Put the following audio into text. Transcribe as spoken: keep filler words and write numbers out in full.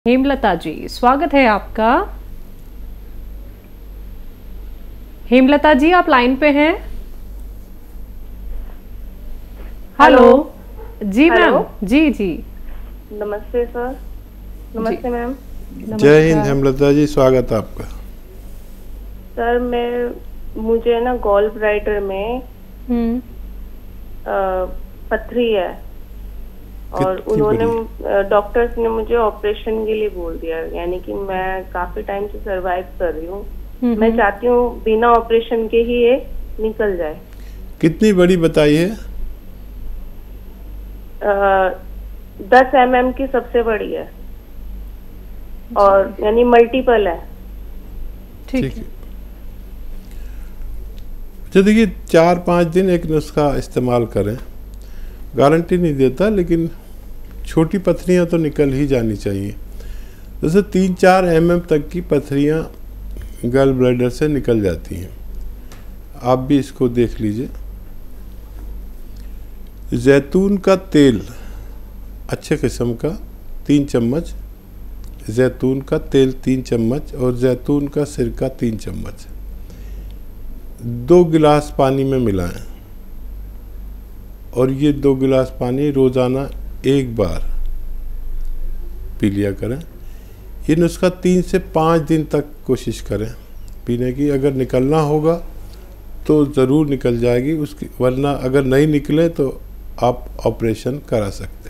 हेमलता जी, स्वागत है आपका। हेमलता जी, आप लाइन पे हैं? हेलो जी मैम। जी जी नमस्ते सर। नमस्ते मैम। जय हिंद हेमलता जी, स्वागत है आपका। सर मैं मुझे ना गॉल ब्लैडर में हम्म आ, पथरी है और उन्होंने डॉक्टर्स ने मुझे ऑपरेशन के लिए बोल दिया, यानी कि मैं काफी टाइम से सरवाइव कर रही हूँ। मैं चाहती हूँ बिना ऑपरेशन के ही ये निकल जाए। कितनी बड़ी बताइए? दस एम एम की सबसे बड़ी है और यानी मल्टीपल है। ठीक है। अच्छा देखिए, चार पाँच दिन एक नुस्खा इस्तेमाल करें, गारंटी नहीं देता, लेकिन छोटी पथरियाँ तो निकल ही जानी चाहिए। जैसे तीन चार एम एम तक की पथरियाँ गॉल ब्लैडर से निकल जाती हैं। आप भी इसको देख लीजिए। जैतून का तेल अच्छे किस्म का तीन चम्मच, जैतून का तेल तीन चम्मच और जैतून का सिरका तीन चम्मच दो गिलास पानी में मिलाएं और ये दो गिलास पानी रोज़ाना एक बार पी लिया करें। ये नुस्खा तीन से पाँच दिन तक कोशिश करें पीने की। अगर निकलना होगा तो ज़रूर निकल जाएगी उसकी, वरना अगर नहीं निकले तो आप ऑपरेशन करा सकते हैं।